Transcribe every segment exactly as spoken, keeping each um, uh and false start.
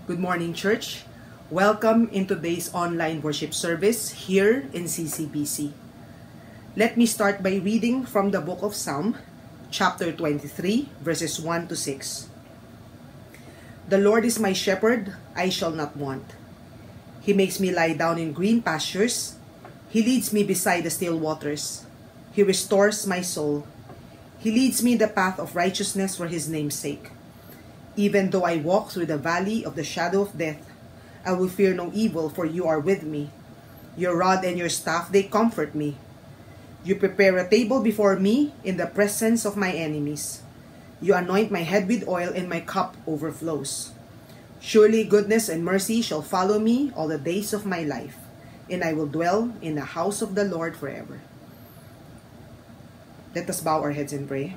Good morning, church. Welcome in today's online worship service here in C C B C. Let me start by reading from the book of Psalm, chapter twenty-three, verses one to six. The Lord is my shepherd, I shall not want. He makes me lie down in green pastures. He leads me beside the still waters. He restores my soul. He leads me in the path of righteousness for his name's sake. Even though I walk through the valley of the shadow of death, I will fear no evil, for you are with me. Your rod and your staff, they comfort me. You prepare a table before me in the presence of my enemies. You anoint my head with oil, and my cup overflows. Surely goodness and mercy shall follow me all the days of my life, and I will dwell in the house of the Lord forever. Let us bow our heads and pray.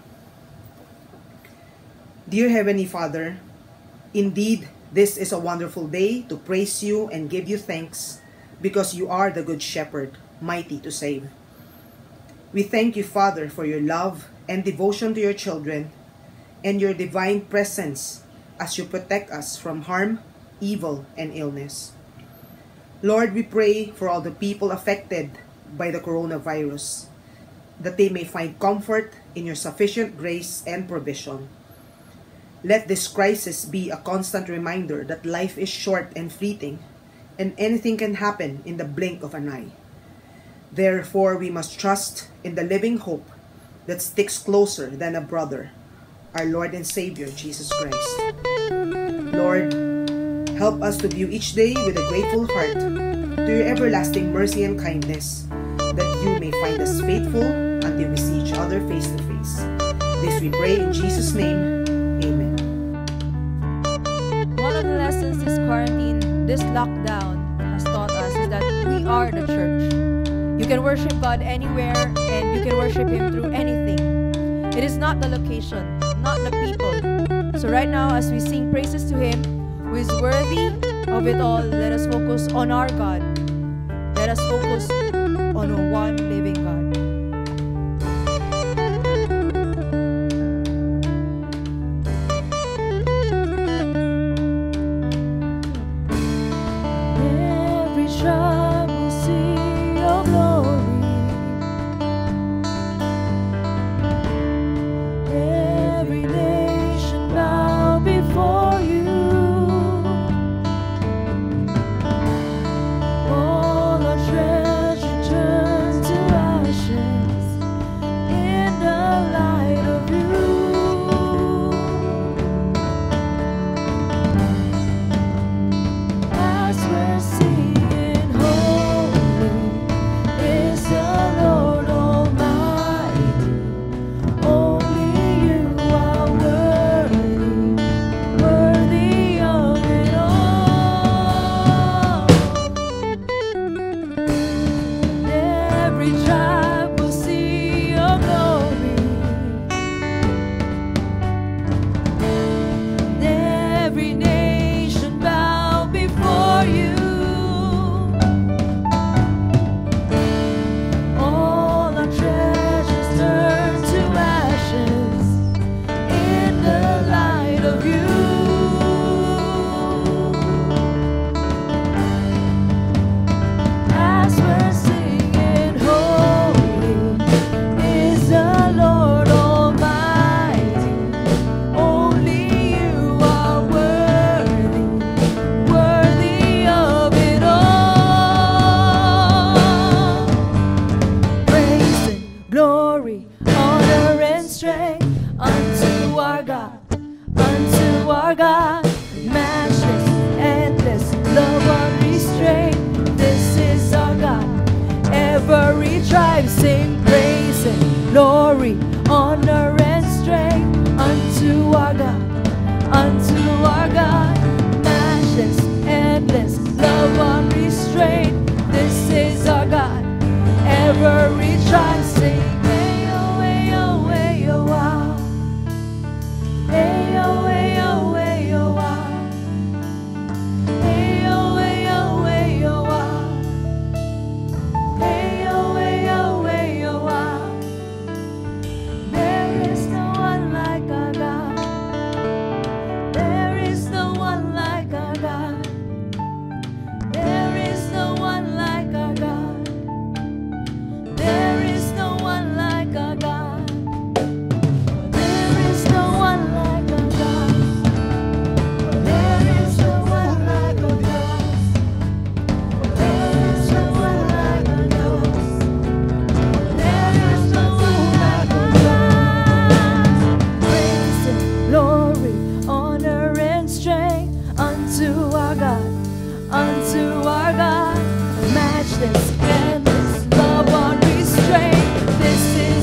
Dear Heavenly Father, indeed, this is a wonderful day to praise you and give you thanks because you are the Good Shepherd, mighty to save. We thank you, Father, for your love and devotion to your children and your divine presence as you protect us from harm, evil, and illness. Lord, we pray for all the people affected by the coronavirus, that they may find comfort in your sufficient grace and provision. Let this crisis be a constant reminder that life is short and fleeting, and anything can happen in the blink of an eye. Therefore, we must trust in the living hope that sticks closer than a brother, our Lord and Savior, Jesus Christ. Lord, help us to view each day with a grateful heart to your everlasting mercy and kindness, that you may find us faithful until we see each other face to face. This we pray in Jesus' name. Amen. One of the lessons this quarantine, this lockdown has taught us is that we are the church. You can worship God anywhere and you can worship Him through anything. It is not the location, not the people. So right now, as we sing praises to Him, who is worthy of it all, let us focus on our God. Let us focus on a one living God. Ayo, ayo, ayo, wow.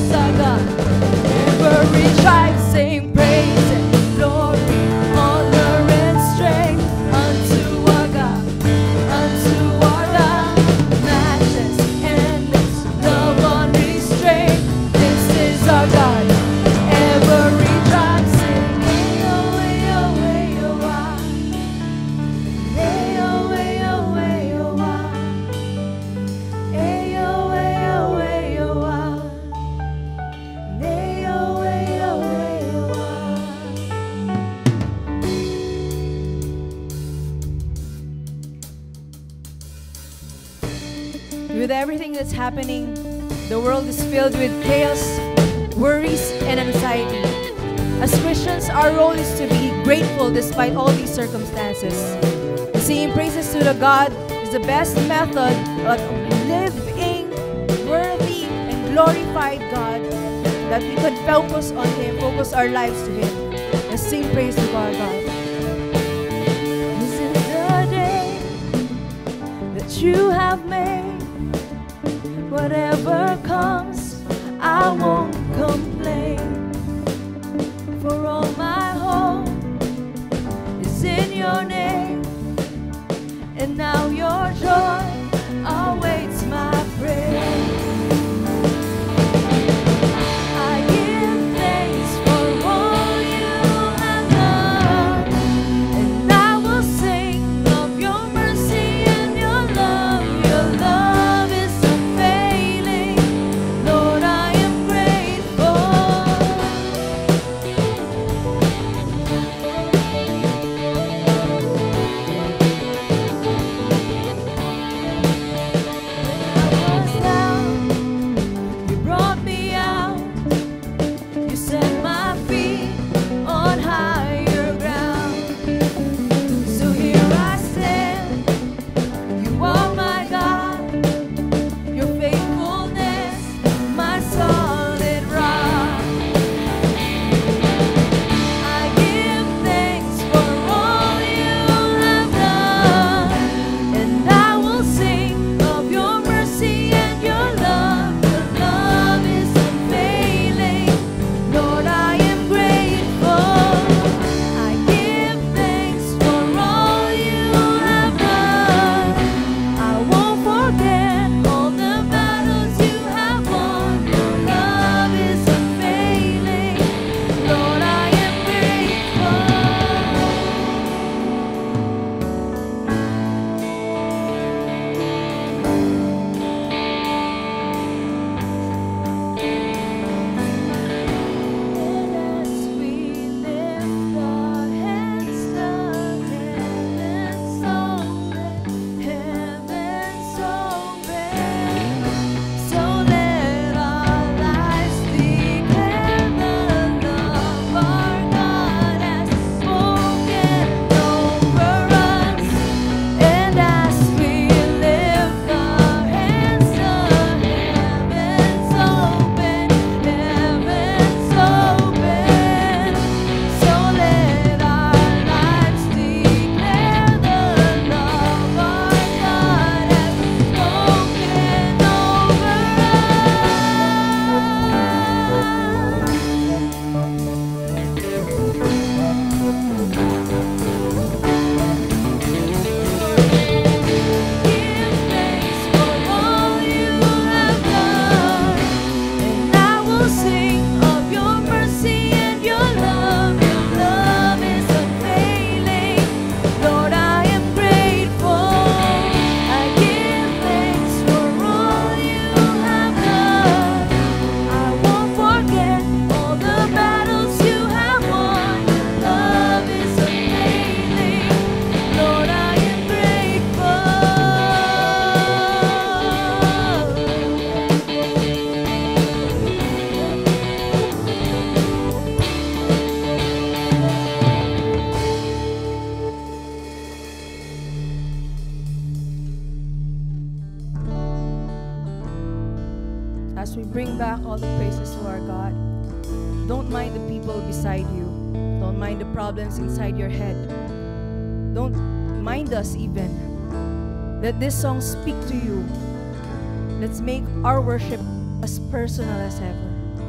is our God. Every tribe sing praise and glory, honor and strength unto our God, unto our God. Matchless, endless, love unrestrained. This is our God. Every tribe sing, hey oh, hey oh, hey oh, ah. Hey oh, hey oh, hey oh, ah. Hey oh, hey oh, hey oh, ah. Hey oh, hey oh, hey oh, ah. With everything that's happening, the world is filled with chaos, worries, and anxiety. As Christians, our role is to be grateful despite all these circumstances. Singing praises to the God is the best method of living worthy and glorified God, that we could focus on Him, focus our lives to Him, and sing praise to our God. This is the day that you have made. Whatever comes, I won't complain. For all my hope is in your name, and now your joy awaits my praise. I give thanks for all you have done, and I will sing of your mercy and your love. Your love is unfailing, Lord, I am grateful. I was down, you brought me out. You set my feet on higher ground. So here I stand. You are my God. Your faithfulness, my solid rock. I give thanks for all you have done, and I will sing of your mercy and your love. Your love is unfailing, Lord, I am grateful. I give thanks for all you have done. I won't forget all the battles you have won. Your love is unfailing, Lord, I am grateful. And as we lift our hands to heaven's open, heaven's open, so let our lives declare the love our God has spoken over us. And as we lift our hands to heaven's open, heaven's open, so let our lives declare the love our God has spoken over Give thanks for all you have done, and I will sing of your mercy and your love. Your love is unfailing, Lord, I am grateful. I give thanks for all you have done. I won't forget all the battles you have won. Your love is unfailing, Lord, I am grateful. As we bring back all the praises to our God, don't mind the people beside you. Don't mind the problems inside your head. Don't mind us even. Let this song speak to you. Let's make our worship as personal as ever.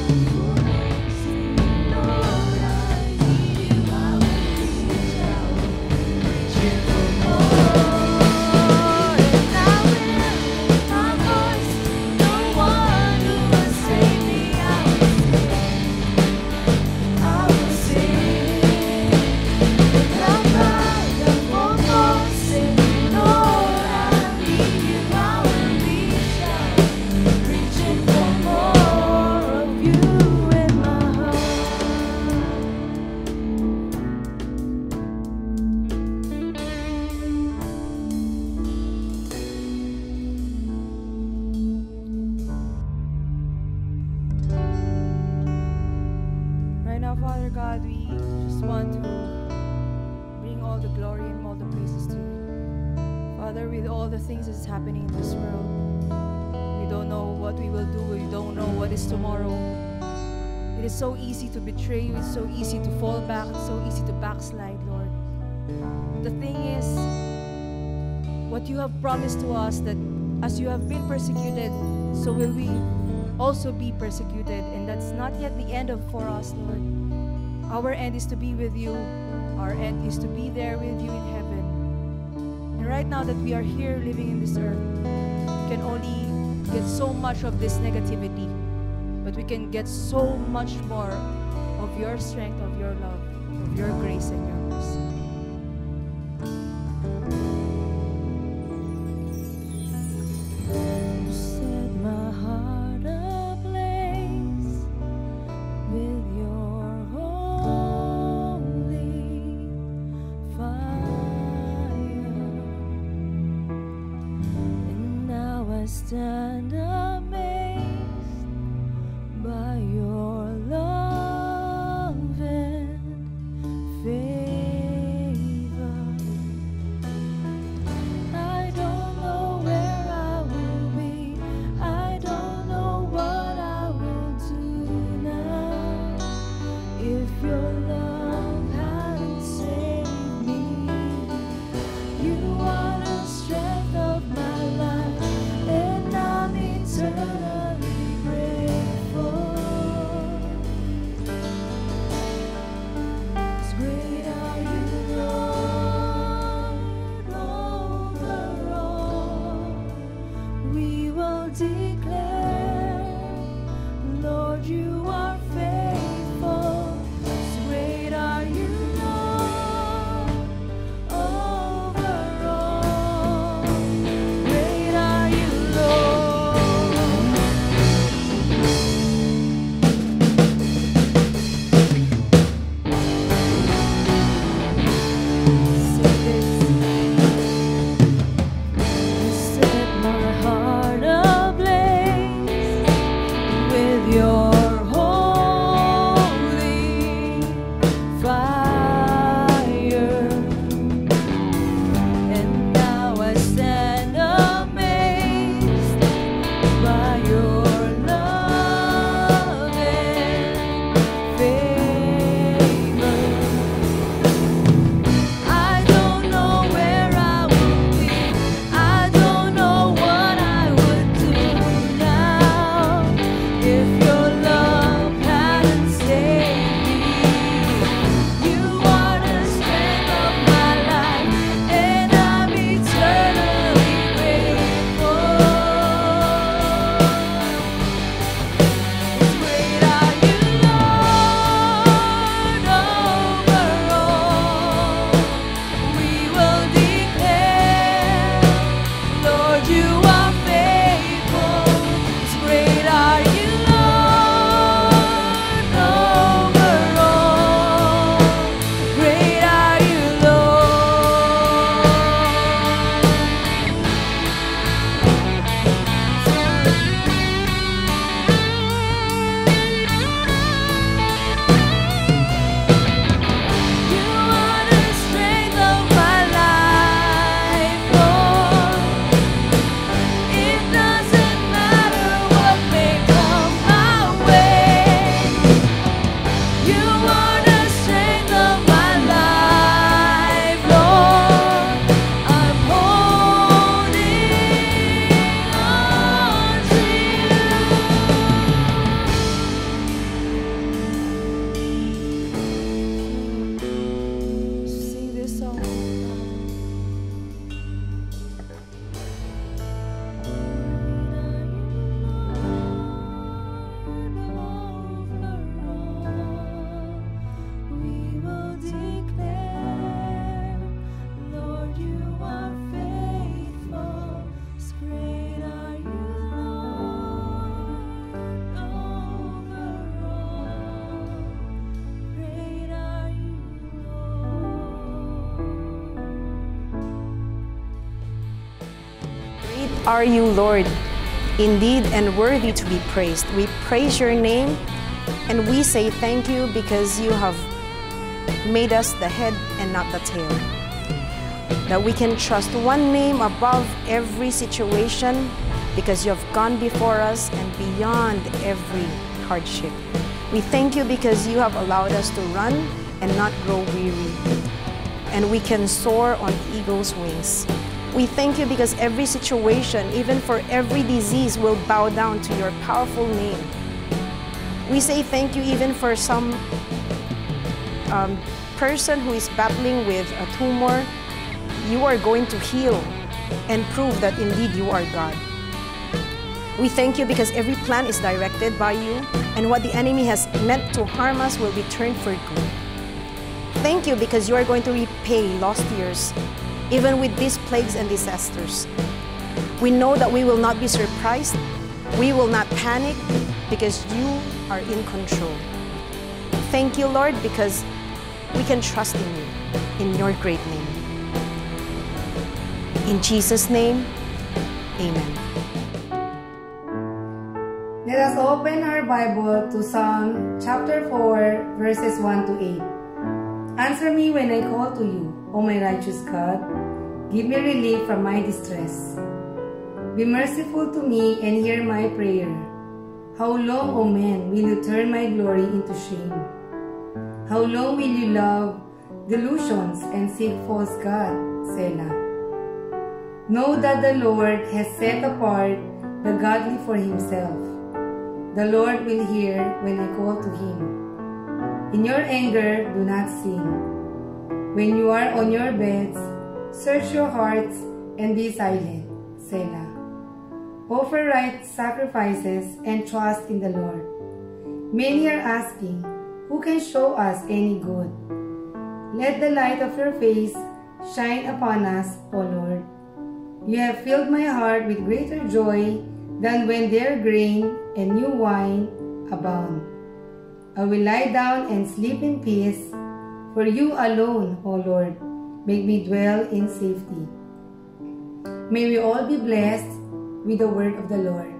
Right now, Father God, we just want to bring all the glory and all the praises to you. Father, with all the things that's happening in this world, we don't know what we will do. We don't know what is tomorrow. It is so easy to betray you. It's so easy to fall back. It's so easy to backslide, Lord. The thing is, what you have promised to us, that as you have been persecuted, so will we also be persecuted. And that's not yet the end of for us, Lord. Our end is to be with you. Our end is to be there with you in heaven. And right now that we are here living in this earth, we can only get so much of this negativity, but we can get so much more of your strength, of your love, of your grace and your mercy. Set my heart ablaze with your holy fire, and now I stand amazed by your love and faithfulness. are you, Lord, indeed and worthy to be praised. We praise your name and we say thank you because you have made us the head and not the tail. That we can trust one name above every situation because you have gone before us and beyond every hardship. We thank you because you have allowed us to run and not grow weary, and we can soar on eagle's wings. We thank you because every situation, even for every disease, will bow down to your powerful name. We say thank you even for some um, person who is battling with a tumor. You are going to heal and prove that indeed you are God. We thank you because every plan is directed by you, and what the enemy has meant to harm us will be turned for good. Thank you because you are going to repay lost years, even with these plagues and disasters. We know that we will not be surprised, we will not panic, because you are in control. Thank you, Lord, because we can trust in you, in your great name. In Jesus' name, amen. Let us open our Bible to Psalm chapter four, verses one to eight. Answer me when I call to you, O my righteous God. Give me relief from my distress. Be merciful to me and hear my prayer. How long, O man, will you turn my glory into shame? How long will you love delusions and seek false God? Selah. Know that the Lord has set apart the godly for himself. The Lord will hear when I call to him. In your anger, do not sin. When you are on your beds, search your hearts and be silent. Selah. Offer right sacrifices and trust in the Lord. Many are asking, who can show us any good? Let the light of your face shine upon us, O Lord. You have filled my heart with greater joy than when their grain and new wine abound. I will lie down and sleep in peace, for you alone, O Lord, make me dwell in safety. May we all be blessed with the word of the Lord.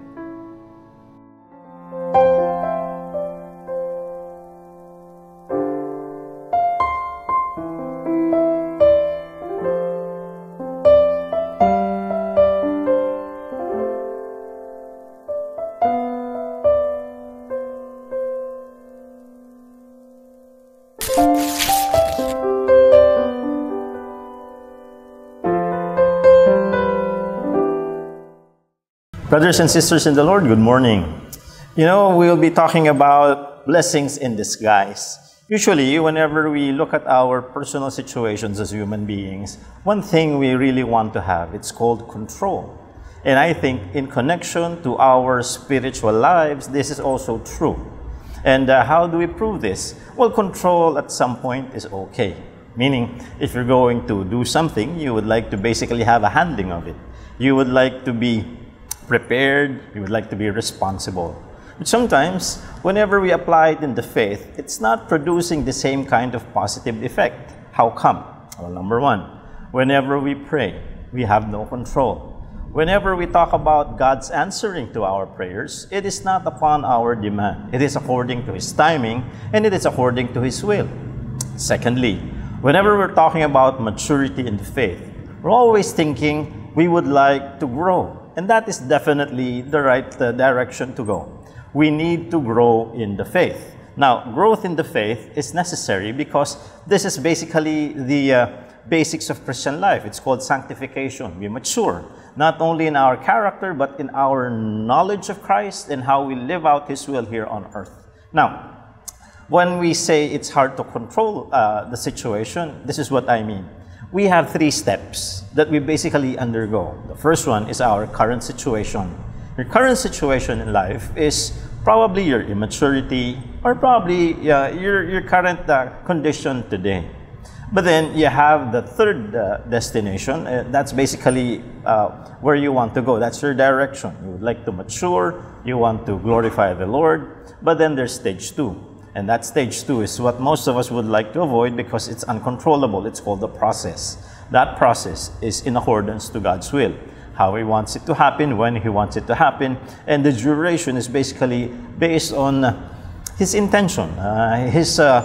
Brothers and sisters in the Lord, good morning. You know, we'll be talking about blessings in disguise. Usually, whenever we look at our personal situations as human beings, one thing we really want to have, it's called control. And I think in connection to our spiritual lives, this is also true. And uh, how do we prove this? Well, control at some point is okay. Meaning, if you're going to do something, you would like to basically have a handling of it. You would like to be prepared, you would like to be responsible. But sometimes, whenever we apply it in the faith, it's not producing the same kind of positive effect. How come? Well, number one, whenever we pray, we have no control. Whenever we talk about God's answering to our prayers, it is not upon our demand. It is according to His timing, and it is according to His will. Secondly, whenever we're talking about maturity in the faith, we're always thinking we would like to grow. And that is definitely the right uh, direction to go. We need to grow in the faith. Now, growth in the faith is necessary because this is basically the uh, basics of Christian life. It's called sanctification. We mature, not only in our character, but in our knowledge of Christ and how we live out His will here on earth. Now, when we say it's hard to control uh, the situation, this is what I mean. We have three steps that we basically undergo. The first one is our current situation. Your current situation in life is probably your immaturity or probably uh, your, your current uh, condition today. But then you have the third uh, destination. Uh, that's basically uh, where you want to go. That's your direction. You would like to mature. You want to glorify the Lord. But then there's stage two. And that stage two is what most of us would like to avoid because it's uncontrollable. It's called the process. That process is in accordance to God's will. how He wants it to happen, when He wants it to happen, and the duration is basically based on His intention, uh, His uh,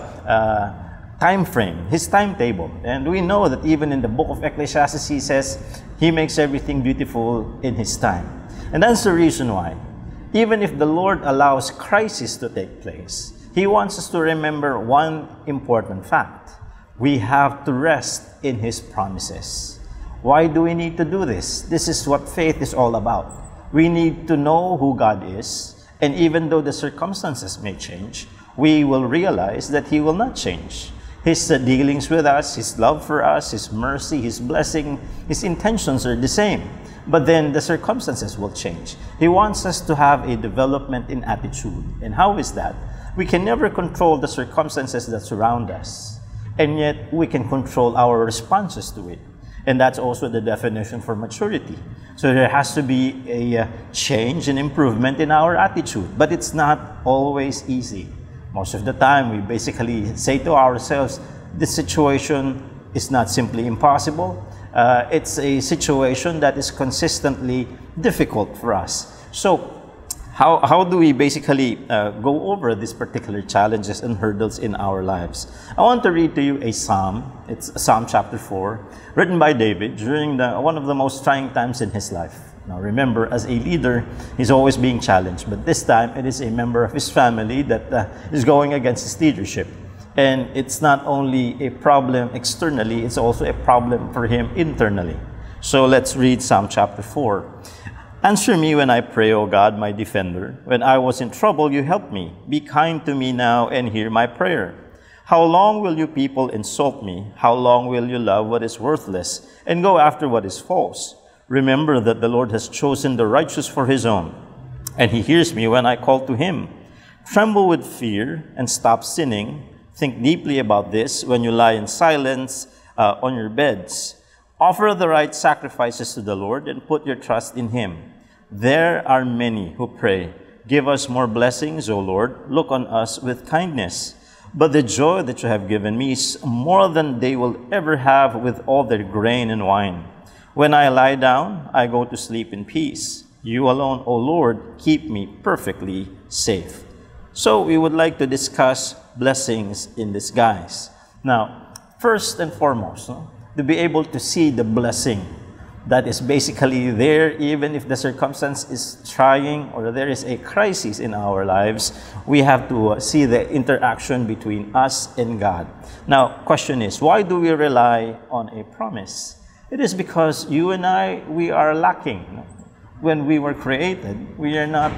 uh, time frame, His timetable. And we know that even in the book of Ecclesiastes, He says He makes everything beautiful in His time. And that's the reason why, even if the Lord allows crisis to take place, He wants us to remember one important fact. We have to rest in His promises. Why do we need to do this? This is what faith is all about. We need to know who God is, and even though the circumstances may change, we will realize that He will not change. His uh, dealings with us, His love for us, His mercy, His blessing, His intentions are the same. But then the circumstances will change. He wants us to have a development in attitude. And how is that? We can never control the circumstances that surround us, and yet we can control our responses to it. And that's also the definition for maturity. So there has to be a uh, change and improvement in our attitude, but it's not always easy. Most of the time, we basically say to ourselves, this situation is not simply impossible. Uh, it's a situation that is consistently difficult for us. So how, how do we basically uh, go over these particular challenges and hurdles in our lives? I want to read to you a psalm. It's Psalm chapter four, written by David during the, one of the most trying times in his life. Now remember, as a leader, he's always being challenged, but this time it is a member of his family that uh, is going against his leadership. And it's not only a problem externally, it's also a problem for him internally. So let's read Psalm chapter four. Answer me when I pray, O God, my defender. When I was in trouble, you helped me. Be kind to me now and hear my prayer. How long will you people insult me? How long will you love what is worthless and go after what is false? Remember that the Lord has chosen the righteous for His own, and He hears me when I call to Him. Tremble with fear and stop sinning. Think deeply about this when you lie in silence uh, on your beds. Offer the right sacrifices to the Lord and put your trust in Him. There are many who pray, give us more blessings, O Lord. Look on us with kindness. But the joy that you have given me is more than they will ever have with all their grain and wine. When I lie down, I go to sleep in peace. You alone, O Lord, keep me perfectly safe. So we would like to discuss blessings in disguise. Now, first and foremost, no, to be able to see the blessing that is basically there, even if the circumstance is trying or there is a crisis in our lives, we have to uh, see the interaction between us and God. Now, question is, why do we rely on a promise? It is because you and I, we are lacking. When we were created, we are not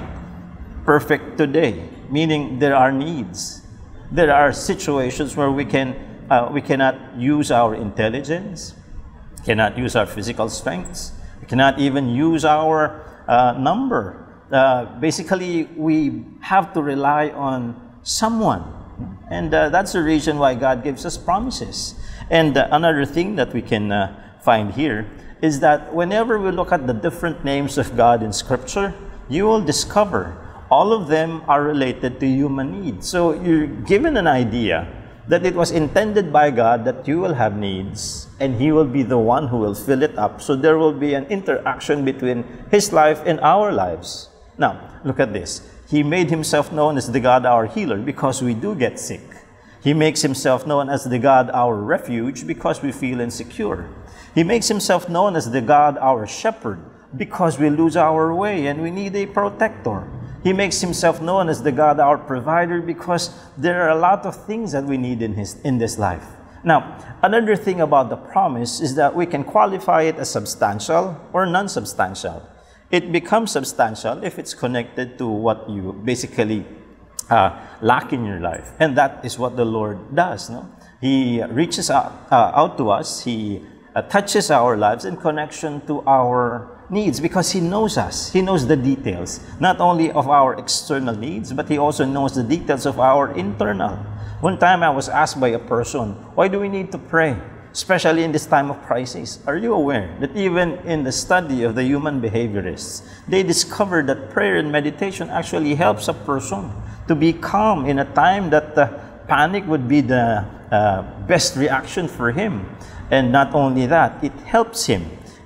perfect today, meaning there are needs. There are situations where we can uh, we cannot use our intelligence, cannot use our physical strengths, we cannot even use our uh, number. Uh, basically, we have to rely on someone, and uh, that's the reason why God gives us promises. And uh, another thing that we can uh, find here is that whenever we look at the different names of God in Scripture, you will discover all of them are related to human needs. So you're given an idea that it was intended by God that you will have needs, and He will be the one who will fill it up. So there will be an interaction between His life and our lives. Now, look at this. He made Himself known as the God, our healer, because we do get sick. He makes Himself known as the God, our refuge, because we feel insecure. He makes Himself known as the God, our shepherd, because we lose our way and we need a protector. He makes Himself known as the God, our provider, because there are a lot of things that we need in, his, in this life. Now, another thing about the promise is that we can qualify it as substantial or non-substantial. It becomes substantial if it's connected to what you basically uh, lack in your life. And that is what the Lord does. No? He reaches out, uh, out to us. He uh, touches our lives in connection to our needs, because He knows us. He knows the details, not only of our external needs, but He also knows the details of our internal. One time I was asked by a person, why do we need to pray, especially in this time of crisis? Are you aware that even in the study of the human behaviorists, they discovered that prayer and meditation actually helps a person to be calm in a time that uh, panic would be the uh, best reaction for him. And not only that, it helps him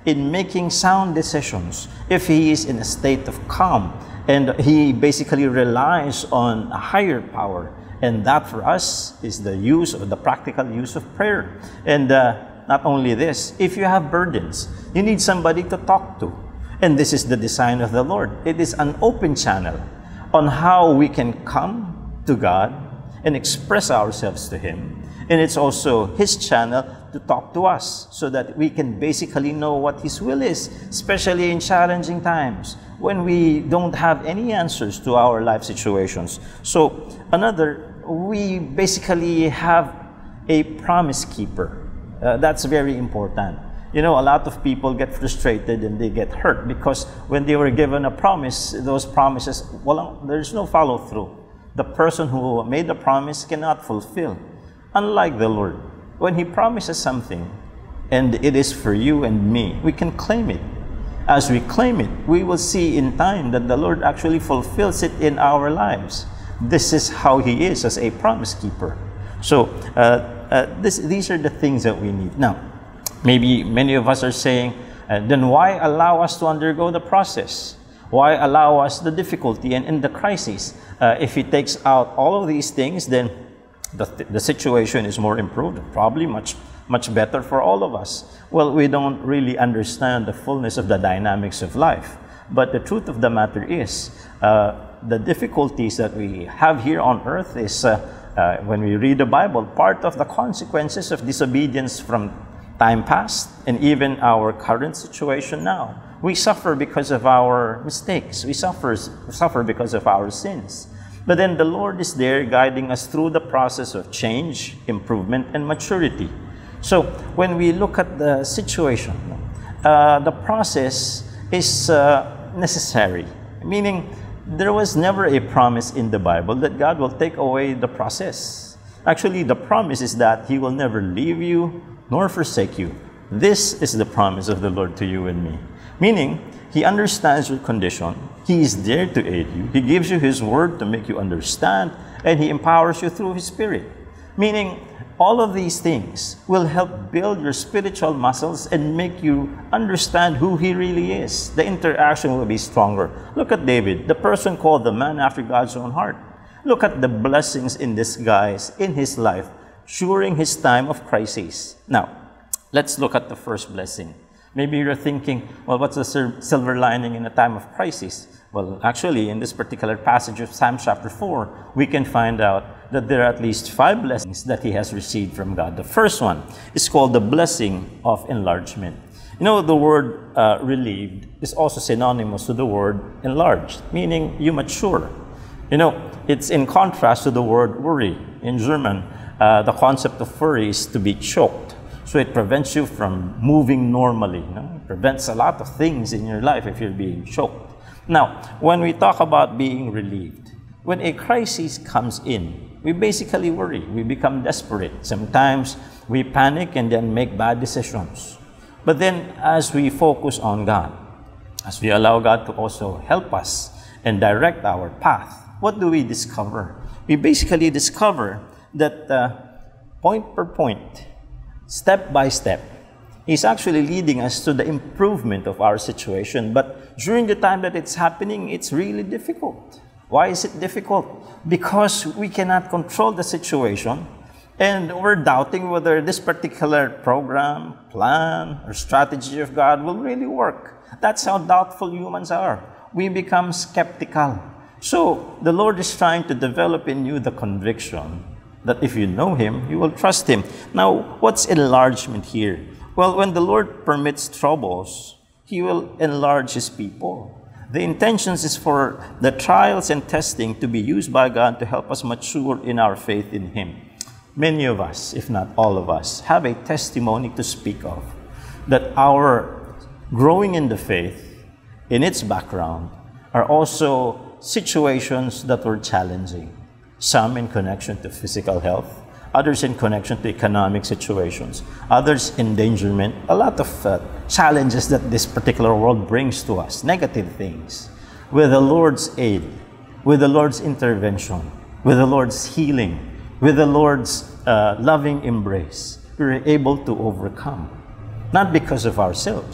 in making sound decisions, if he is in a state of calm, and he basically relies on a higher power. And that for us is the use of the practical use of prayer. And uh, not only this, if you have burdens, you need somebody to talk to. And this is the design of the Lord. It is an open channel on how we can come to God and express ourselves to Him. And it's also His channel to talk to us so that we can basically know what His will is, especially in challenging times when we don't have any answers to our life situations. So another, we basically have a promise keeper. Uh, that's very important. You know, a lot of people get frustrated and they get hurt because when they were given a promise, those promises, well, there's no follow through. The person who made the promise cannot fulfill. Unlike the Lord, when He promises something and it is for you and me, we can claim it. As we claim it, we will see in time that the Lord actually fulfills it in our lives. This is how He is as a promise keeper. So uh, uh, this, these are the things that we need. Now, maybe many of us are saying, uh, then why allow us to undergo the process? Why allow us the difficulty and in the crisis? Uh, if He takes out all of these things, then the, the situation is more improved, probably much, much better for all of us. Well, we don't really understand the fullness of the dynamics of life. But the truth of the matter is, uh, the difficulties that we have here on earth is, uh, uh, when we read the Bible, part of the consequences of disobedience from time past and even our current situation now. We suffer because of our mistakes. We suffer, suffer because of our sins. But then the Lord is there guiding us through the process of change, improvement, and maturity. So when we look at the situation, uh, the process is uh, necessary. Meaning, there was never a promise in the Bible that God will take away the process. Actually, the promise is that He will never leave you nor forsake you. This is the promise of the Lord to you and me. Meaning, He understands your condition. He is there to aid you. He gives you His word to make you understand, and He empowers you through His Spirit. Meaning, all of these things will help build your spiritual muscles and make you understand who He really is. The interaction will be stronger. Look at David, the person called the man after God's own heart. Look at the blessings in disguise in his life during his time of crisis. Now, let's look at the first blessing. Maybe you're thinking, well, what's the silver lining in a time of crisis? Well, actually, in this particular passage of Psalm chapter four, we can find out that there are at least five blessings that he has received from God. The first one is called the blessing of enlargement. You know, the word uh, relieved is also synonymous to the word enlarged, meaning you mature. You know, it's in contrast to the word worry. In German, uh, the concept of worry is to be choked. So it prevents you from moving normally. You know? It prevents a lot of things in your life if you're being choked. Now, when we talk about being relieved, when a crisis comes in, we basically worry. We become desperate. Sometimes we panic and then make bad decisions. But then as we focus on God, as we allow God to also help us and direct our path, what do we discover? We basically discover that uh, point per point, step by step, He's actually leading us to the improvement of our situation. But during the time that it's happening, it's really difficult. Why is it difficult? Because we cannot control the situation, and we're doubting whether this particular program, plan, or strategy of God will really work. That's how doubtful humans are. We become skeptical. So the Lord is trying to develop in you the conviction that if you know Him, you will trust Him. Now, what's enlargement here? Well, when the Lord permits troubles, He will enlarge His people. The intentions is for the trials and testing to be used by God to help us mature in our faith in Him. Many of us, if not all of us, have a testimony to speak of, that our growing in the faith, in its background, are also situations that were challenging. Some in connection to physical health, others in connection to economic situations, others endangerment, a lot of uh, challenges that this particular world brings to us, negative things. With the Lord's aid, with the Lord's intervention, with the Lord's healing, with the Lord's uh, loving embrace, we're able to overcome. Not because of ourselves,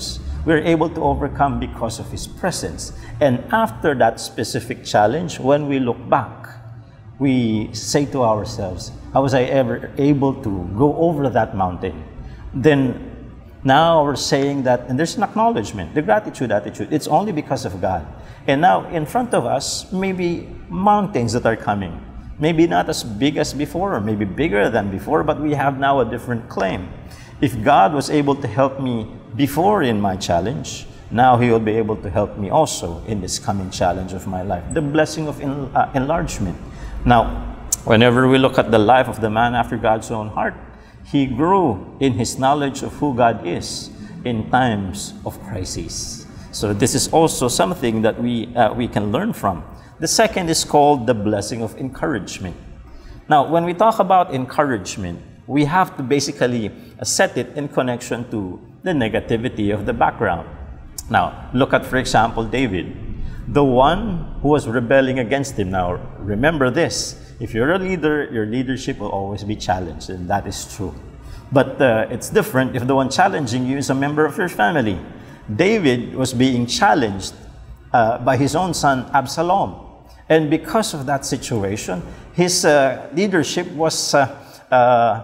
we're able to overcome because of His presence. And after that specific challenge, when we look back, we say to ourselves, how was I ever able to go over that mountain? Then now we're saying that, and there's an acknowledgement, the gratitude attitude, it's only because of God. And now in front of us, maybe mountains that are coming. Maybe not as big as before, or maybe bigger than before, but we have now a different claim. If God was able to help me before in my challenge, now He will be able to help me also in this coming challenge of my life. The blessing of en uh, enlargement. Now, whenever we look at the life of the man after God's own heart, he grew in his knowledge of who God is in times of crisis. So this is also something that we, uh, we can learn from. The second is called the blessing of encouragement. Now, when we talk about encouragement, we have to basically set it in connection to the negativity of the background. Now, look at, for example, David, the one who was rebelling against him. Now, remember this. If you're a leader, your leadership will always be challenged, and that is true. But uh, it's different if the one challenging you is a member of your family. David was being challenged uh, by his own son, Absalom. And because of that situation, his uh, leadership was uh, uh,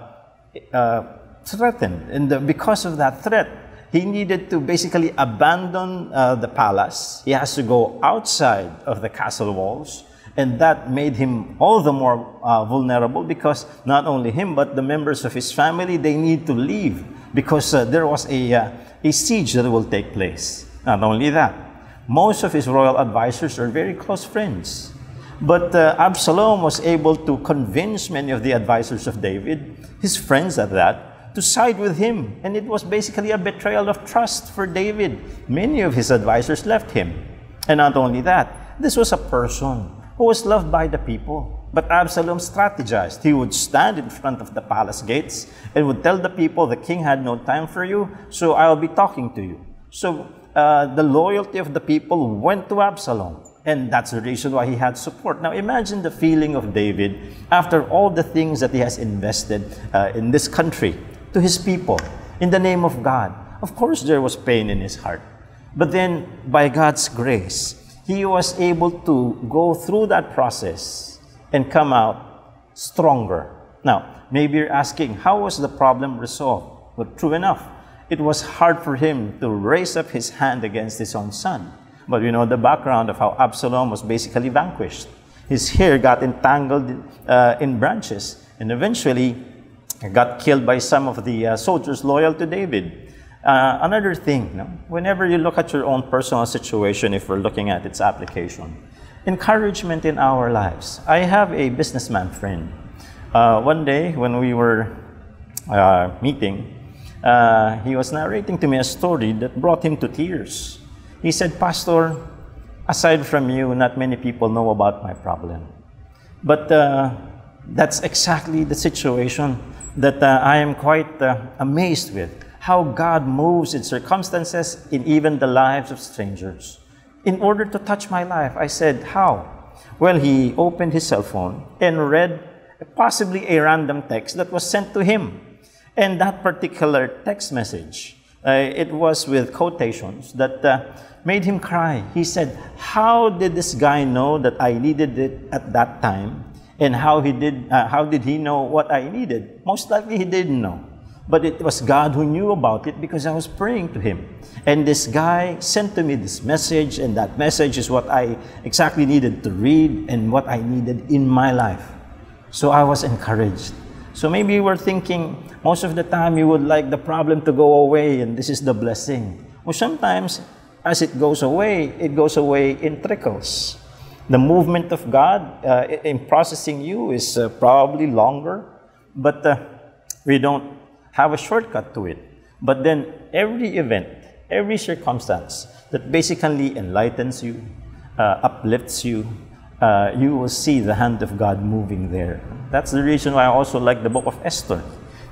uh, threatened. And uh, because of that threat, he needed to basically abandon uh, the palace. He has to go outside of the castle walls. And that made him all the more uh, vulnerable, because not only him, but the members of his family, they need to leave because uh, there was a, uh, a siege that will take place. Not only that, most of his royal advisors are very close friends. But uh, Absalom was able to convince many of the advisors of David, his friends at that, to side with him. And it was basically a betrayal of trust for David. Many of his advisors left him. And not only that, this was a person who was loved by the people. But Absalom strategized. He would stand in front of the palace gates and would tell the people, the king had no time for you, so I'll be talking to you. So uh, the loyalty of the people went to Absalom. And that's the reason why he had support. Now imagine the feeling of David after all the things that he has invested uh, in this country, to his people, in the name of God. Of course there was pain in his heart. But then by God's grace, he was able to go through that process and come out stronger. Now, maybe you're asking, how was the problem resolved? Well, true enough, it was hard for him to raise up his hand against his own son. But you know the background of how Absalom was basically vanquished. His hair got entangled uh, in branches, and eventually got killed by some of the uh, soldiers loyal to David. Uh, another thing, you know, whenever you look at your own personal situation, if we're looking at its application, encouragement in our lives. I have a businessman friend. Uh, one day when we were uh, meeting, uh, he was narrating to me a story that brought him to tears. He said, Pastor, aside from you, not many people know about my problem. But uh, that's exactly the situation that uh, I am quite uh, amazed with. How God moves in circumstances, in even the lives of strangers, in order to touch my life. I said, how? Well, he opened his cell phone and read possibly a random text that was sent to him. And that particular text message, uh, it was with quotations that uh, made him cry. He said, how did this guy know that I needed it at that time? And how, he did, uh, how did he know what I needed? Most likely he didn't know. But it was God who knew about it because I was praying to Him. And this guy sent to me this message, and that message is what I exactly needed to read and what I needed in my life. So I was encouraged. So maybe you were thinking, most of the time you would like the problem to go away, and this is the blessing. Well, sometimes as it goes away, it goes away in trickles. The movement of God uh, in processing you is uh, probably longer, but uh, we don't have a shortcut to it. But then every event, every circumstance that basically enlightens you, uh, uplifts you, uh, you will see the hand of God moving there. That's the reason why I also like the book of Esther.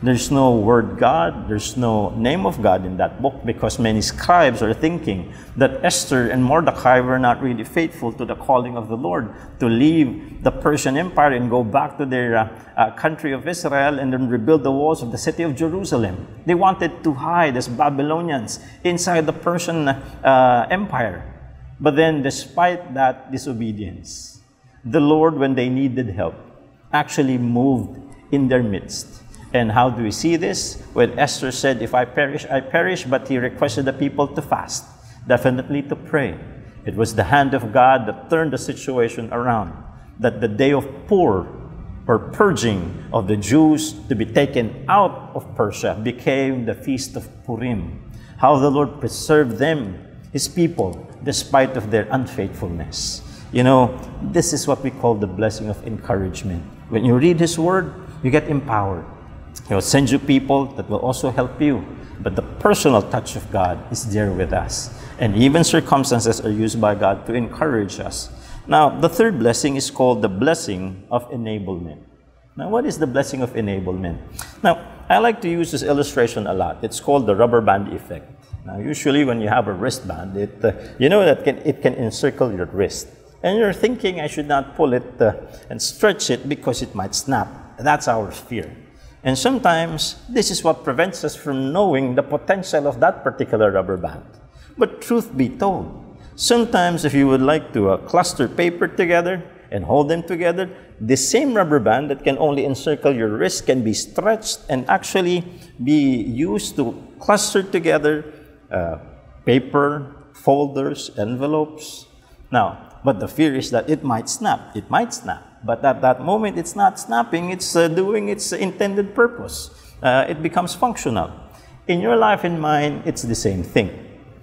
There's no word God, there's no name of God in that book, because many scribes are thinking that Esther and Mordecai were not really faithful to the calling of the Lord to leave the Persian Empire and go back to their uh, uh, country of Israel and then rebuild the walls of the city of Jerusalem. They wanted to hide as Babylonians inside the Persian uh, Empire. But then, despite that disobedience, the Lord, when they needed help, actually moved in their midst. And how do we see this? When Esther said, if I perish, I perish, but he requested the people to fast, definitely to pray. It was the hand of God that turned the situation around, that the day of Pur, or purging of the Jews to be taken out of Persia, became the feast of Purim. How the Lord preserved them, his people, despite of their unfaithfulness. You know, this is what we call the blessing of encouragement. When you read his word, you get empowered. He will send you people that will also help you. But the personal touch of God is there with us. And even circumstances are used by God to encourage us. Now, the third blessing is called the blessing of enablement. Now, what is the blessing of enablement? Now, I like to use this illustration a lot. It's called the rubber band effect. Now, usually when you have a wristband, it, uh, you know that can, it can encircle your wrist. And you're thinking, I should not pull it uh, and stretch it because it might snap. That's our fear. And sometimes, this is what prevents us from knowing the potential of that particular rubber band. But truth be told, sometimes if you would like to uh, cluster paper together and hold them together, the same rubber band that can only encircle your wrist can be stretched and actually be used to cluster together uh, paper, folders, envelopes. Now, but the fear is that it might snap. It might snap. But at that moment, it's not snapping. It's uh, doing its intended purpose. Uh, it becomes functional. In your life and mine, it's the same thing.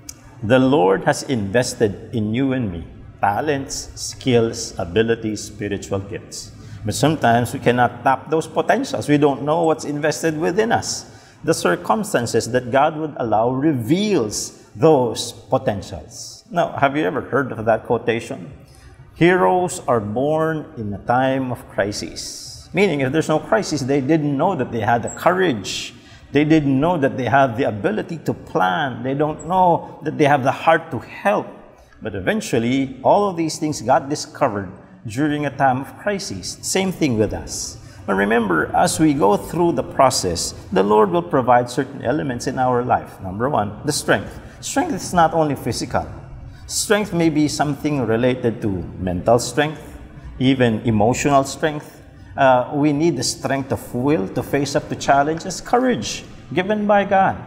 The Lord has invested in you and me talents, skills, abilities, spiritual gifts. But sometimes we cannot tap those potentials. We don't know what's invested within us. The circumstances that God would allow reveals those potentials. Now, have you ever heard of that quotation? Heroes are born in a time of crisis. Meaning, if there's no crisis, they didn't know that they had the courage. They didn't know that they have the ability to plan. They don't know that they have the heart to help. But eventually, all of these things got discovered during a time of crisis. Same thing with us. But remember, as we go through the process, the Lord will provide certain elements in our life. Number one, the strength. Strength is not only physical. Strength may be something related to mental strength, even emotional strength. Uh, we need the strength of will to face up to challenges, courage given by God.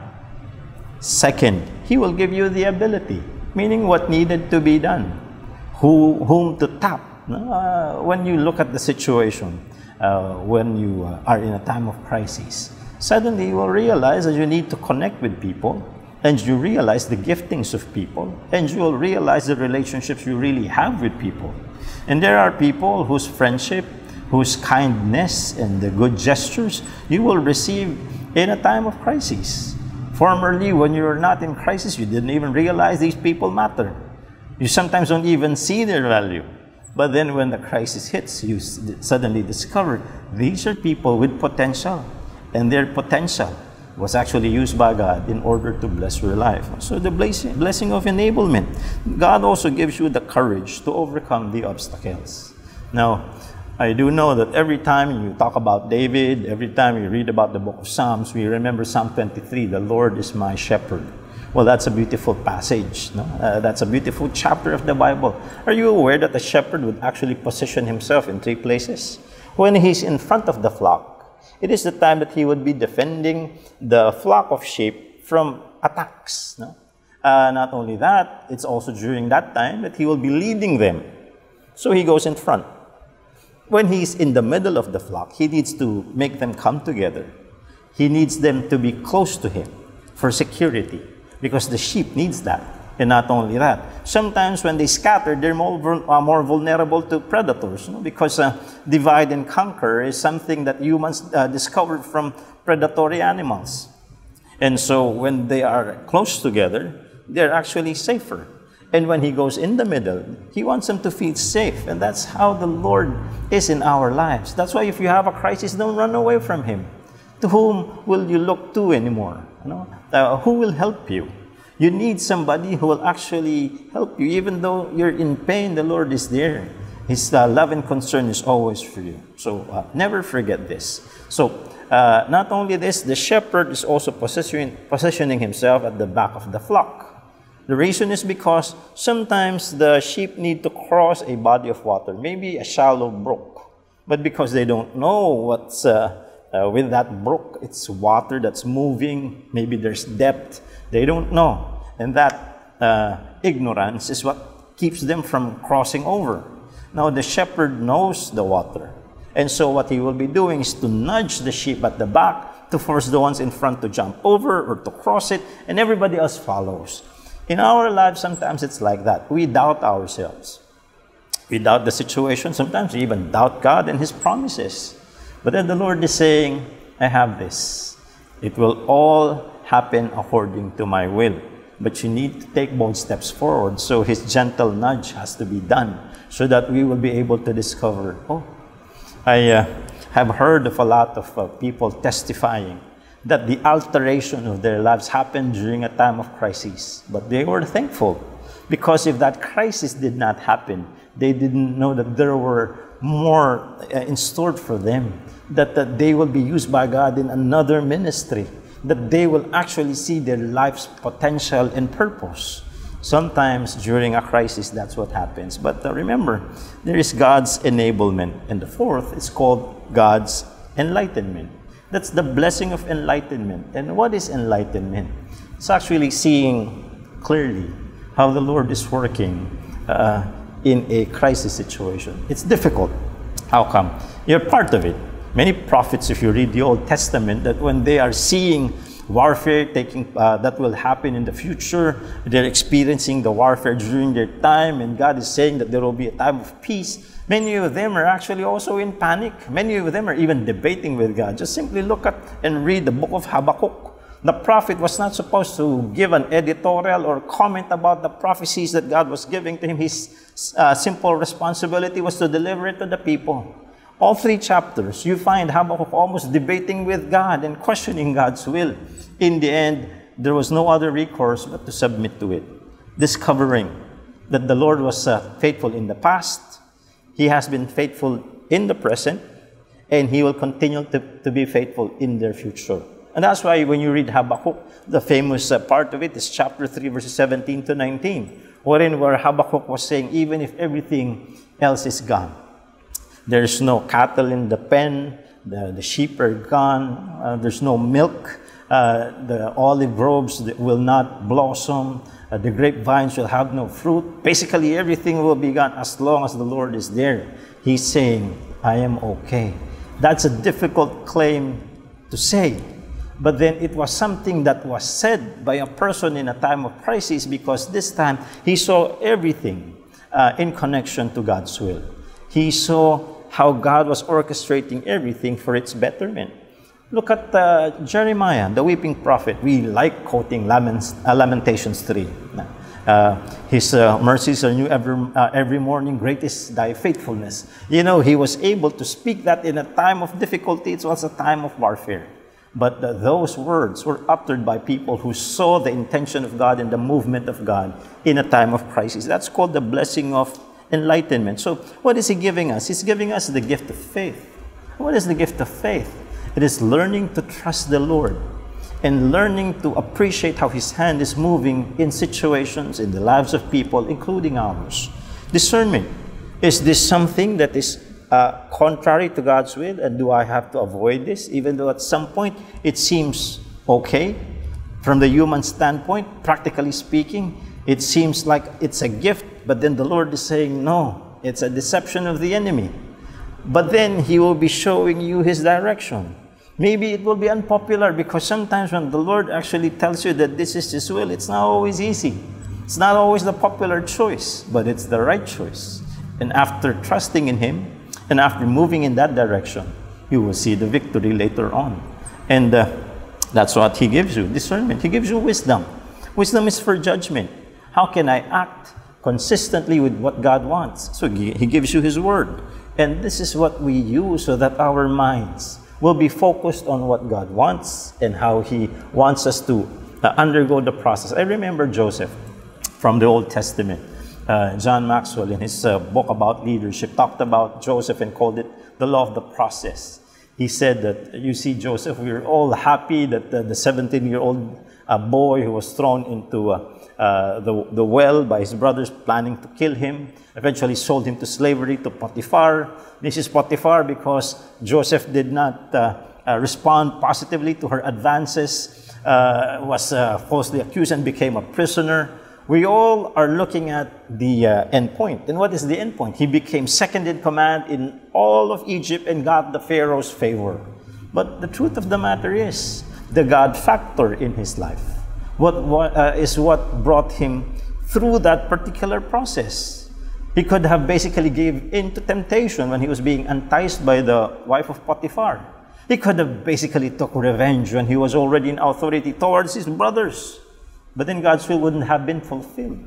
Second, He will give you the ability, meaning what needed to be done, who, whom to tap. Uh, when you look at the situation, uh, when you uh, are in a time of crisis, suddenly you will realize that you need to connect with people, and you realize the giftings of people, and you will realize the relationships you really have with people. And there are people whose friendship, whose kindness, and the good gestures you will receive in a time of crisis. Formerly, when you were not in crisis, you didn't even realize these people matter. You sometimes don't even see their value. But then when the crisis hits, you suddenly discover these are people with potential, and their potential was actually used by God in order to bless your life. So the blessing, blessing of enablement. God also gives you the courage to overcome the obstacles. Now, I do know that every time you talk about David, every time you read about the book of Psalms, we remember Psalm twenty-three, the Lord is my shepherd. Well, that's a beautiful passage. No? Uh, that's a beautiful chapter of the Bible. Are you aware that a shepherd would actually position himself in three places? When he's in front of the flock, it is the time that he would be defending the flock of sheep from attacks. No? Uh, not only that, it's also during that time that he will be leading them. So he goes in front. When he's in the middle of the flock, he needs to make them come together. He needs them to be close to him for security, because the sheep needs that. And not only that, sometimes when they scatter, they're more, uh, more vulnerable to predators, you know, because uh, divide and conquer is something that humans uh, discovered from predatory animals. And so when they are close together, they're actually safer. And when he goes in the middle, he wants them to feel safe. And that's how the Lord is in our lives. That's why if you have a crisis, don't run away from him. To whom will you look to anymore? You know? Uh, who will help you? You need somebody who will actually help you. Even though you're in pain, the Lord is there. His uh, love and concern is always for you. So uh, never forget this. So uh, not only this, the shepherd is also positioning, positioning himself at the back of the flock. The reason is because sometimes the sheep need to cross a body of water, maybe a shallow brook. But because they don't know what's uh, uh, with that brook, it's water that's moving, maybe there's depth, they don't know. And that uh, ignorance is what keeps them from crossing over. Now the shepherd knows the water. And so what he will be doing is to nudge the sheep at the back to force the ones in front to jump over or to cross it, and everybody else follows. In our lives, sometimes it's like that. We doubt ourselves. We doubt the situation. Sometimes we even doubt God and His promises. But then the Lord is saying, I have this. It will all happen according to my will. But you need to take bold steps forward. So His gentle nudge has to be done so that we will be able to discover, oh, I uh, have heard of a lot of uh, people testifying that the alteration of their lives happened during a time of crisis. But they were thankful, because if that crisis did not happen, they didn't know that there were more uh, in store for them, that, that they will be used by God in another ministry, that they will actually see their life's potential and purpose. Sometimes during a crisis, that's what happens. But uh, remember, there is God's enablement. And the fourth is called God's enlightenment. That's the blessing of enlightenment. And what is enlightenment? It's actually seeing clearly how the Lord is working uh, in a crisis situation. It's difficult. How come? You're part of it. Many prophets, if you read the Old Testament, that when they are seeing warfare taking uh, that will happen in the future, they're experiencing the warfare during their time, and God is saying that there will be a time of peace. Many of them are actually also in panic. Many of them are even debating with God. Just simply look at and read the book of Habakkuk. The prophet was not supposed to give an editorial or comment about the prophecies that God was giving to him. His uh, simple responsibility was to deliver it to the people. All three chapters, you find Habakkuk almost debating with God and questioning God's will. In the end, there was no other recourse but to submit to it, discovering that the Lord was uh, faithful in the past, He has been faithful in the present, and He will continue to, to be faithful in their future. And that's why when you read Habakkuk, the famous uh, part of it is chapter three, verses seventeen to nineteen, wherein where Habakkuk was saying, even if everything else is gone, there's no cattle in the pen, the, the sheep are gone, uh, there's no milk, uh, the olive groves will not blossom, uh, the grapevines will have no fruit. Basically, everything will be gone as long as the Lord is there. He's saying, I am okay. That's a difficult claim to say. But then it was something that was said by a person in a time of crisis, because this time he saw everything uh, in connection to God's will. He saw how God was orchestrating everything for its betterment. Look at uh, Jeremiah, the weeping prophet. We like quoting Laments, uh, Lamentations three. Uh, his uh, mercies are new every, uh, every morning. Great is thy faithfulness. You know, he was able to speak that in a time of difficulty. It was a time of warfare. But uh, those words were uttered by people who saw the intention of God and the movement of God in a time of crisis. That's called the blessing of enlightenment. So what is He giving us? He's giving us the gift of faith. What is the gift of faith? It is learning to trust the Lord and learning to appreciate how His hand is moving in situations, in the lives of people, including ours. Discernment. Is this something that is uh, contrary to God's will, and do I have to avoid this, even though at some point it seems okay? From the human standpoint, practically speaking, it seems like it's a gift, but then the Lord is saying, no, it's a deception of the enemy. But then He will be showing you His direction. Maybe it will be unpopular, because sometimes when the Lord actually tells you that this is His will, it's not always easy. It's not always the popular choice, but it's the right choice. And after trusting in Him, and after moving in that direction, you will see the victory later on. And uh, that's what He gives you, discernment. He gives you wisdom. Wisdom is for judgment. How can I act consistently with what God wants? So He gives you His word. And this is what we use so that our minds will be focused on what God wants and how He wants us to uh, undergo the process. I remember Joseph from the Old Testament. Uh, John Maxwell, in his uh, book about leadership, talked about Joseph and called it the law of the process. He said that, you see, Joseph, we were all happy that uh, the seventeen-year-old uh, boy who was thrown into uh, uh, the, the well by his brothers planning to kill him, eventually sold him to slavery to Potiphar. This is Potiphar because Joseph did not uh, uh, respond positively to her advances, uh, was uh, falsely accused and became a prisoner. We all are looking at the uh, end point. And what is the end point? He became second in command in all of Egypt and got the Pharaoh's favor. But the truth of the matter is, the God factor in his life what, what uh, is what brought him through that particular process. He could have basically gave in to temptation when he was being enticed by the wife of Potiphar. He could have basically took revenge when he was already in authority towards his brothers. But then God's will wouldn't have been fulfilled.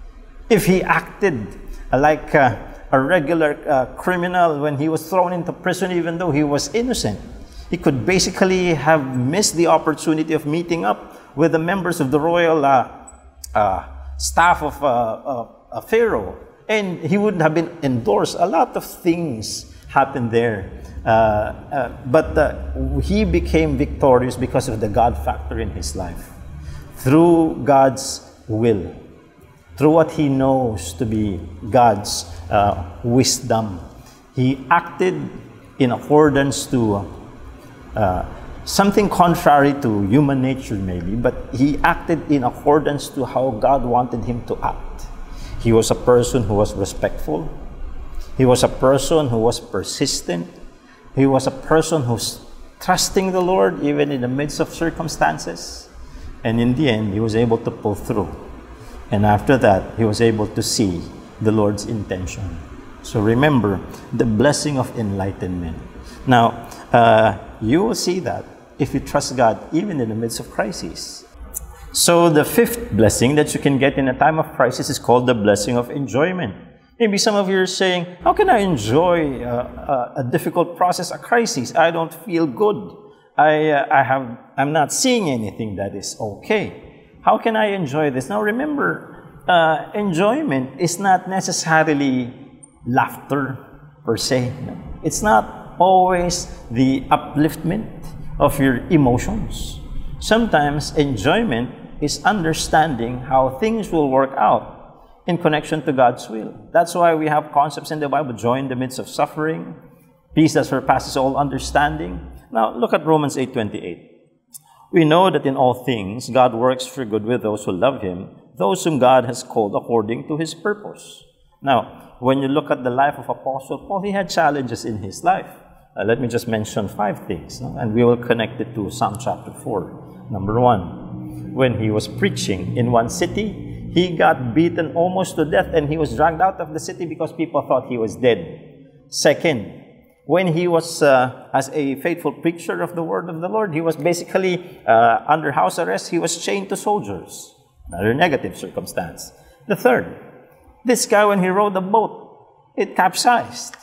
If he acted like uh, a regular uh, criminal when he was thrown into prison even though he was innocent, he could basically have missed the opportunity of meeting up with the members of the royal uh, uh, staff of uh, uh, Pharaoh. And he wouldn't have been endorsed. A lot of things happened there. Uh, uh, but uh, he became victorious because of the God factor in his life. Through God's will, through what he knows to be God's uh, wisdom. He acted in accordance to uh, something contrary to human nature maybe, but he acted in accordance to how God wanted him to act. He was a person who was respectful. He was a person who was persistent. He was a person who's trusting the Lord even in the midst of circumstances. And in the end, he was able to pull through. And after that, he was able to see the Lord's intention. So remember, the blessing of enlightenment. Now, uh, you will see that if you trust God, even in the midst of crises. So the fifth blessing that you can get in a time of crisis is called the blessing of enjoyment. Maybe some of you are saying, how can I enjoy uh, a difficult process, a crisis? I don't feel good. I, uh, I have, I'm not seeing anything that is okay. How can I enjoy this? Now remember, uh, enjoyment is not necessarily laughter per se. It's not always the upliftment of your emotions. Sometimes enjoyment is understanding how things will work out in connection to God's will. That's why we have concepts in the Bible: joy in the midst of suffering, peace that surpasses all understanding. Now, look at Romans eight twenty-eight. We know that in all things, God works for good with those who love Him, those whom God has called according to His purpose. Now, when you look at the life of Apostle Paul, he had challenges in his life. Uh, let me just mention five things, no? And we will connect it to Psalm chapter four. Number one, when he was preaching in one city, he got beaten almost to death and he was dragged out of the city because people thought he was dead. Second, when he was, uh, as a faithful preacher of the word of the Lord, he was basically uh, under house arrest. He was chained to soldiers. Another negative circumstance. The third, this guy, when he rowed the boat, it capsized.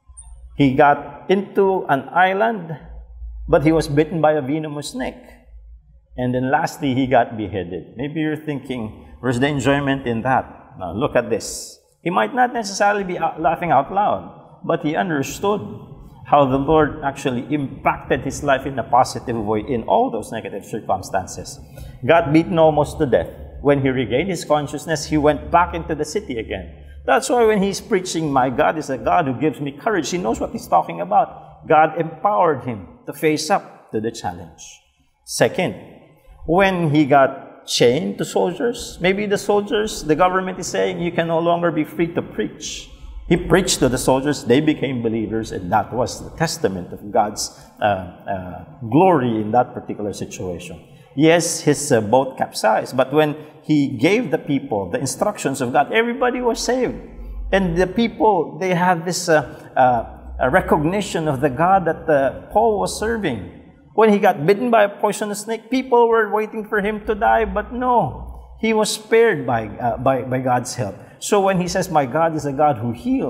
He got into an island, but he was bitten by a venomous snake. And then lastly, he got beheaded. Maybe you're thinking, where's the enjoyment in that? Now, look at this. He might not necessarily be out, laughing out loud, but he understood how the Lord actually impacted his life in a positive way in all those negative circumstances. Got beaten almost to death. When he regained his consciousness, he went back into the city again. That's why when he's preaching, my God is a God who gives me courage, he knows what he's talking about. God empowered him to face up to the challenge. Second, when he got chained to soldiers, maybe the soldiers, the government is saying, you can no longer be free to preach. He preached to the soldiers, they became believers, and that was the testament of God's uh, uh, glory in that particular situation. Yes, his uh, boat capsized, but when he gave the people the instructions of God, everybody was saved. And the people, they had this uh, uh, a recognition of the God that uh, Paul was serving. When he got bitten by a poisonous snake, people were waiting for him to die, but no, he was spared by, uh, by, by God's help. So when he says, my God is a God who heals,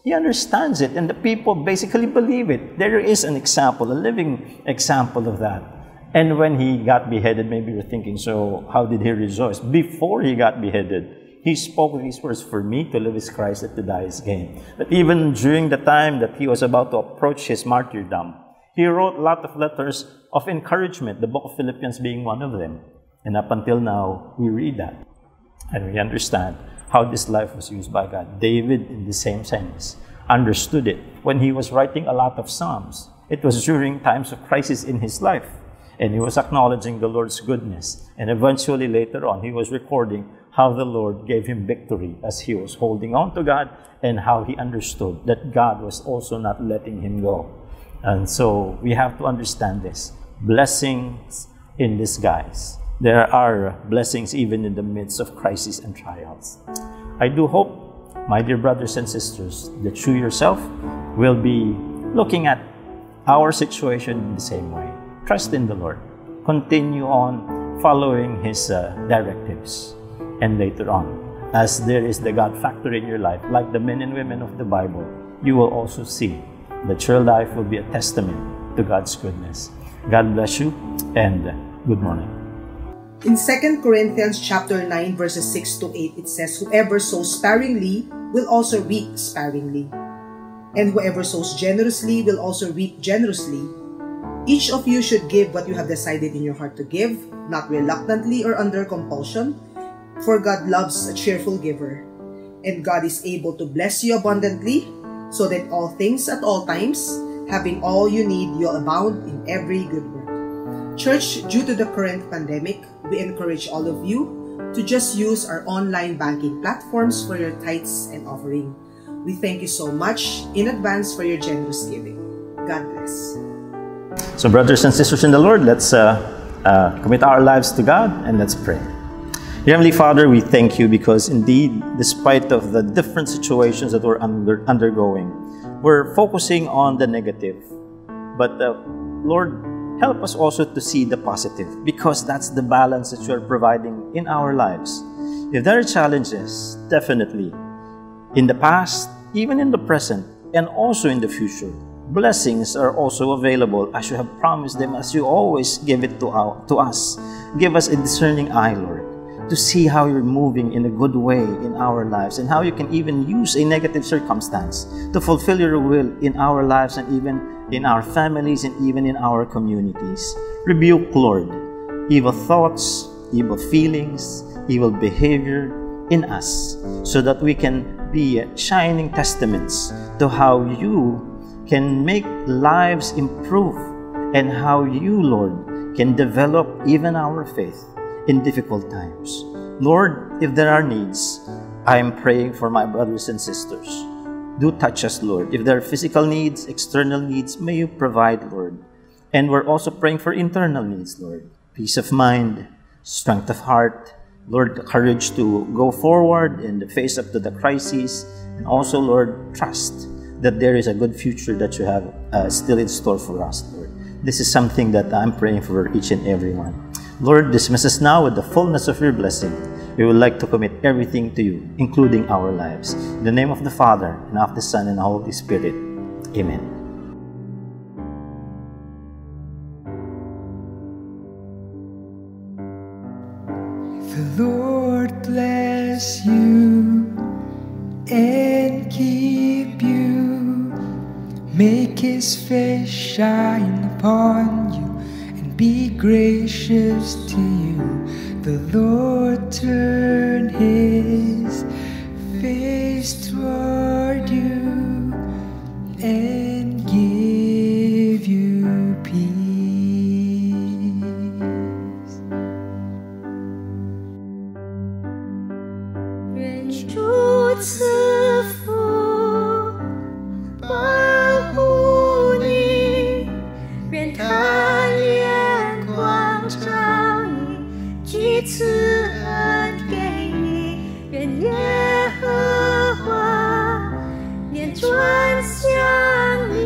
He understands it, and the people basically believe it. There is an example, a living example of that. And when he got beheaded, maybe you're thinking, so how did he rejoice? Before he got beheaded, he spoke these words, "For me to live is Christ, and to die is gain." But even during the time that he was about to approach his martyrdom, he wrote a lot of letters of encouragement, the book of Philippians being one of them. And up until now, we read that. And we understand how this life was used by God. David, in the same sense, understood it. When he was writing a lot of Psalms, it was during times of crisis in his life. And he was acknowledging the Lord's goodness. And eventually, later on, he was recording how the Lord gave him victory as he was holding on to God, and how he understood that God was also not letting him go. And so we have to understand this. Blessings in disguise. There are blessings even in the midst of crisis and trials. I do hope, my dear brothers and sisters, that you yourself will be looking at our situation in the same way. Trust in the Lord. Continue on following His uh, directives. And later on, as there is the God factor in your life, like the men and women of the Bible, you will also see that your life will be a testament to God's goodness. God bless you, and good morning. In Second Corinthians chapter nine, verses six to eight, it says, "Whoever sows sparingly will also reap sparingly. And whoever sows generously will also reap generously. Each of you should give what you have decided in your heart to give, not reluctantly or under compulsion, for God loves a cheerful giver. And God is able to bless you abundantly, so that all things at all times, having all you need, you'll abound in every good work." Church, due to the current pandemic, we encourage all of you to just use our online banking platforms for your tithes and offering. We thank you so much in advance for your generous giving. God bless. So brothers and sisters in the Lord, let's uh, uh, commit our lives to God, and let's pray. Dear Heavenly Father, we thank you because indeed, despite of the different situations that we're under, undergoing, we're focusing on the negative. But uh, Lord, help us also to see the positive, because that's the balance that you are providing in our lives. If there are challenges, definitely, in the past, even in the present, and also in the future, blessings are also available as you have promised them, as you always give it to, our, to us. Give us a discerning eye, Lord, to see how you're moving in a good way in our lives, and how you can even use a negative circumstance to fulfill your will in our lives, and even in our families, and even in our communities. Rebuke, Lord, evil thoughts, evil feelings, evil behavior in us, so that we can be shining testaments to how you can make lives improve, and how you, Lord, can develop even our faith in difficult times. Lord, if there are needs, I am praying for my brothers and sisters. Do touch us, Lord. If there are physical needs, external needs, may you provide, Lord. And we're also praying for internal needs, Lord. Peace of mind, strength of heart, Lord, courage to go forward in the face up to the crises, and also, Lord, trust that there is a good future that you have uh, still in store for us, Lord. This is something that I'm praying for each and every one. Lord, dismiss us now with the fullness of your blessing. We would like to commit everything to you, including our lives. In the name of the Father, and of the Son, and the Holy Spirit. Amen. The Lord bless you and keep you. Make His face shine upon you and be gracious to you. The Lord turn His face toward you and give you peace. 愿主赐福保护你，愿他脸光照你，居赐恩给你，愿耶和华脸转向你。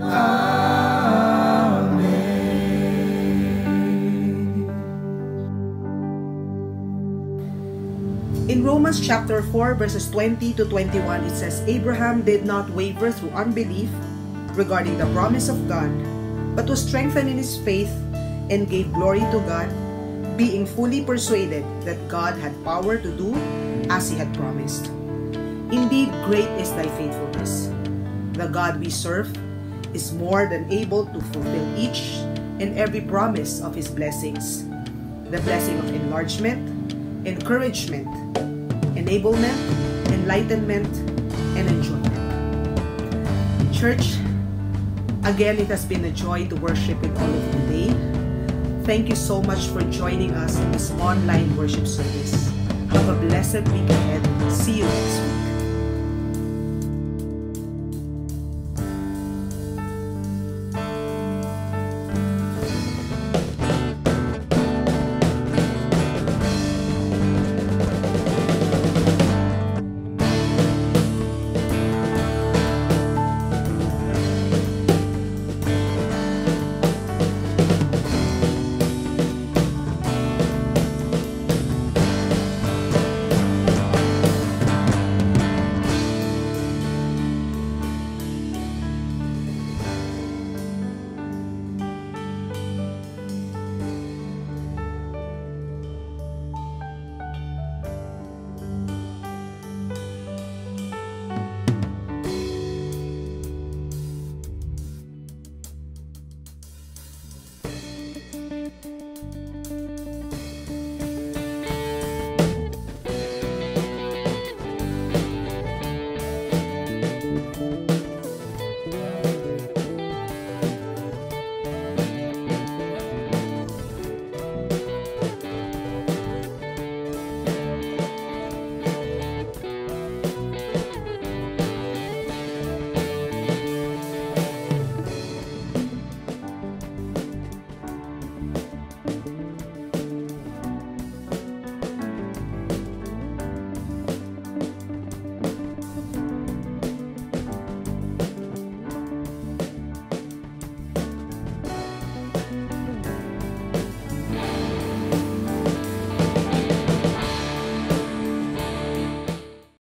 In Romans chapter four, verses twenty to twenty-one, it says, Abraham did not waver through unbelief regarding the promise of God, but was strengthened in his faith and gave glory to God, being fully persuaded that God had power to do as he had promised. Indeed, great is thy faithfulness. The God we serve is more than able to fulfill each and every promise of his blessings. The blessing of enlargement, encouragement, enablement, enlightenment, and enjoyment. Church, again, it has been a joy to worship with all of you today. Thank you so much for joining us in this online worship service. Have a blessed week ahead. See you next week.